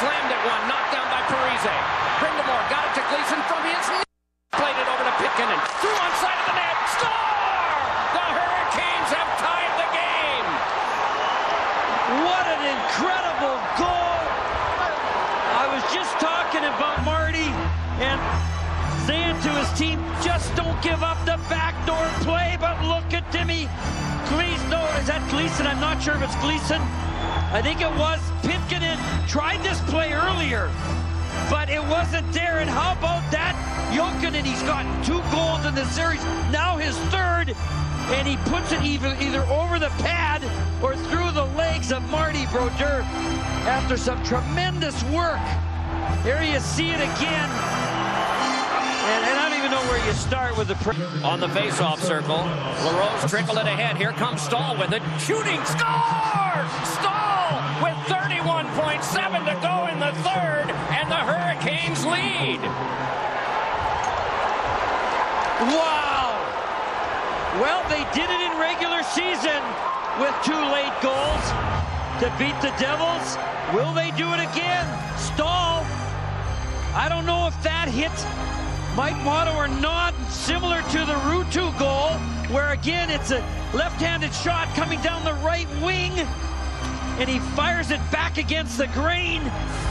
Slammed at one, knocked down by Parise. Brindamore got it to Gleason from his knee. Played it over to Pitkinen. Through on side of the net. Score! The Hurricanes have tied the game. What an incredible goal. I was just talking about Marty and saying to his team, just don't give up the backdoor play, but look at Timmy Gleason. No, is that Gleason? I'm not sure if it's Gleason. I think it was. Pitkinen tried this play earlier, but it wasn't there. And how about that? Jokinen, he's gotten 2 goals in the series, now his 3rd, and he puts it either over the pad or through the legs of Marty Brodeur after some tremendous work. Here you see it again. And I don't even know where you start with the... On the face-off circle, LaRose trickled it ahead. Here comes Staal with it. Shooting, score! Staal with 31.7 to go in the 3rd, and the Hurricanes lead. Wow! Well, they did it in regular season with 2 late goals to beat the Devils. Will they do it again? Staal, I don't know if that hit Mike Motto or not, similar to the Ruutu goal, where again it's a left-handed shot coming down the right wing, and he fires it back against the grain.